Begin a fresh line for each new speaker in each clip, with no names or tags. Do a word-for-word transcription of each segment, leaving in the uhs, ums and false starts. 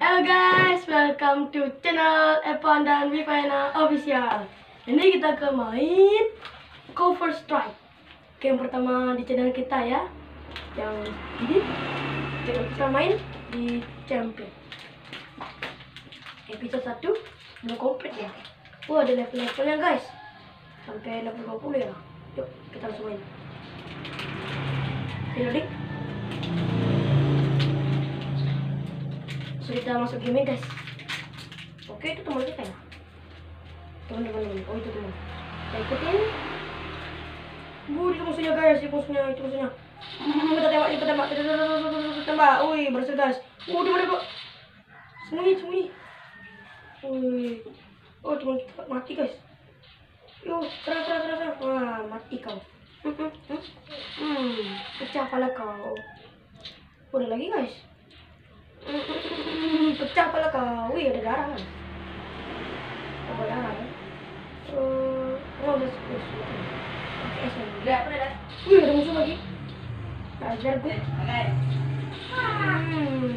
Halo guys, welcome to channel Evan dan Vivena Official. Ini kita ke main Cover Strike, game pertama di channel kita ya. Yang ini kita main di champion. Episode satu belum komplit ya. Wah, ada level-levelnya guys, sampai level dua puluh ya. Yuk kita langsung main. Ready? Kita masuk game guys. Oke, itu teman kita ya, teman-teman. Oh, itu teman kita ikutin. Bu, itu musuhnya guys, itu musuhnya, itu musuhnya. Hmm, kita tembak, kita tembak, kita tembak. Wih, berhasil guys. Oh, di mana kok? Sembunyi, sembunyi. Wih, oh teman kita mati guys. Yuk, serang, serang, serang, serang. Wah, mati kau. Hmm, hmm, hmm. hmm pecah kepala kau. Udah lagi guys. Hmm, pecah kepala kau. Wih, ada darah kan? Ada darah kan? Uh, oh, udah sepuluh. Oke, sudah. Wih, ada musuh lagi. Ajar gue. Hmm.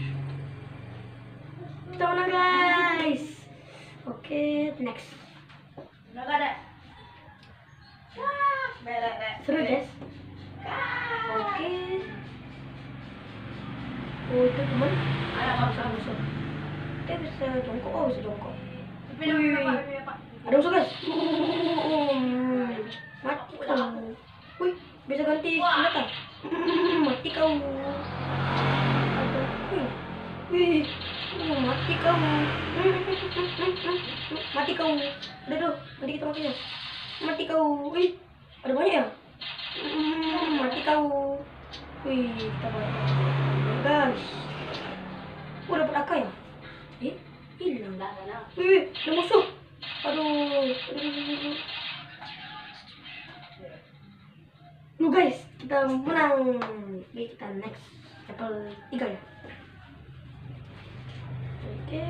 Kita menang guys. Oke, next.
Nggak ada.
Seru guys. Oke. Oh, itu teman.
Ada
Musuh, musuh. Dia bisa jongkok. Oh, bisa jongkok.
Pilih pilih Pak, pilih Pak.
Ada musuh guys. Hmm, mati kau. Wih, bisa ganti senjata. Hmm, mati kau. Ada. Wih, wih. Oh, mati kau. Mati kau. Udah tuh, nanti kita makin ya. Mati kau. Wih, ada banyak ya. Hmm, mati kau. Wih, kita banyak guys. Oh, dapat A K ya? Eh, hilang.
Nggak ada.
Wih, ada musuh. Aduh. Aduh. Lu guys, kita menang. Oke, kita next level tiga ya. Oke.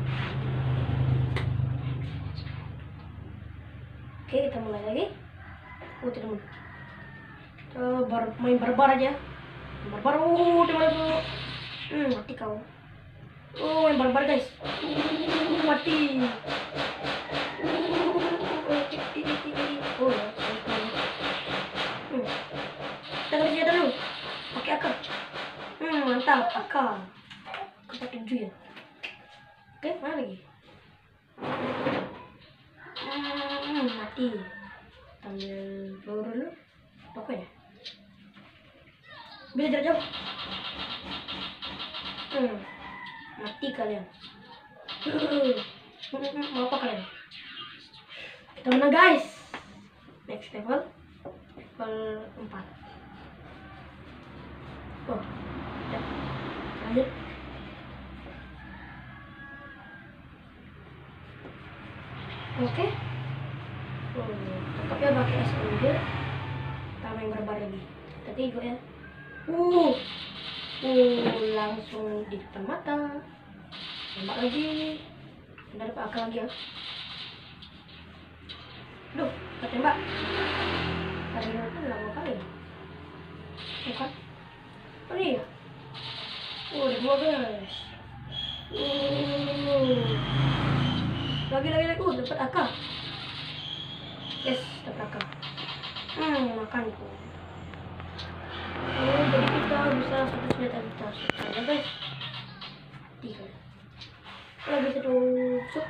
Oke, kita mulai lagi. Oh, tidak mau. Kita bar main barbar aja. Barbar. Oh, di mana tuh? Hmm, mati kau. Oh, main barbar guys. Uh, mati. Oh, ya. Hmm. Kita ganti senjata dulu. Pakai A K. Hmm, mantap. A K. Kita tujuh ya. Oke, mana lagi? Hmm, mati. Ambil peluru dulu. Pokoknya. Bisa jarak jauh. Hmm, mati kalian. Hmm, mau apa kalian? Kita menang guys. Next level. Level empat. Oh, ya. Lanjut. Oke. Oh, tetapnya pakai S M G. Kita main barbar lagi. Kita tiga ya. Uh, uh, langsung di depan mata. Tembak lagi. Udah dapat A K lagi ya. Duh, kita tembak. Tadi kan lama kali ya. Bukan? Oh iya. Oh, ada dua guys. Uh. Lagi lagi lagi. Uh, dapat A K. Yes, dapat A K. Hmm, makan tuh. Oh, jadi kita bisa satu senjata kita ada guys. Tiga. Kalau bisa tusuk.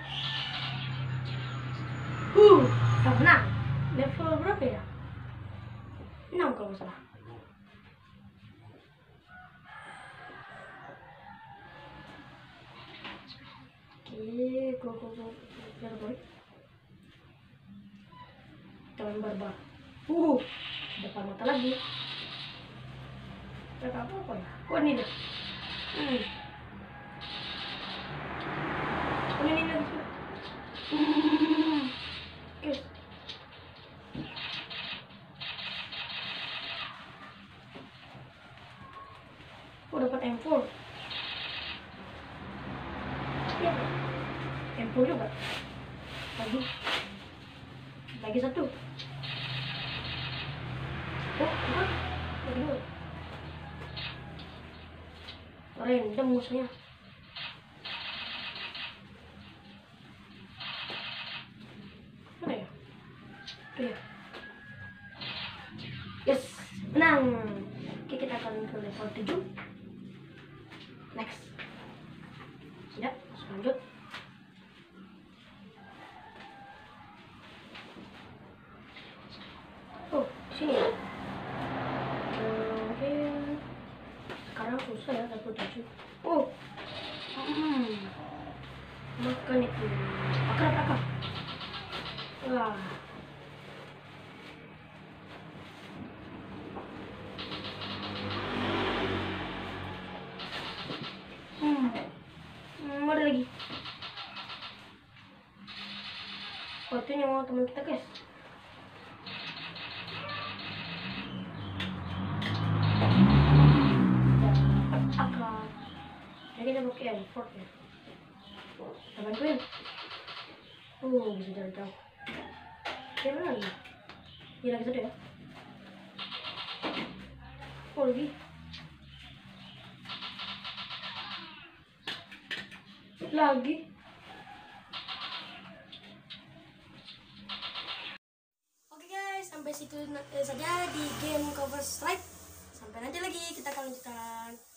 Uh, kita menang. Level berapa ya? enam kalau nggak salah. Oke, go go go. Jangan boy. Kita main barbar. Uh, depan mata lagi. Gak apa apa ya? Oh, ini deh. Hmm. Oh, ini ini lagi. Hmm. Oke. Oh, dapat M empat. Ya. M empat juga. Lagi. Lagi satu. Oh, apa? Lagi dua. Random musuhnya. Iya. Yes, menang. Oke, kita akan ke level tujuh. Next. Siap, lanjut. Oh, sini ya. Oke. Sekarang susah ya level tujuh. Oh. Hmm. Makan itu. Akrab, akrab. Wah. Hmm. Hmm, ada lagi. Oh, itu nyawa teman kita, guys. Akrab. Jadi kita pakai effort ya. Kita bantuin. Oh, bisa dari jauh. Siapa lagi? Dia lagi satu ya. Oh, lagi. Lagi. Oke guys, sampai situ eh, saja di game Counter Strike. Sampai nanti lagi kita akan lanjutkan.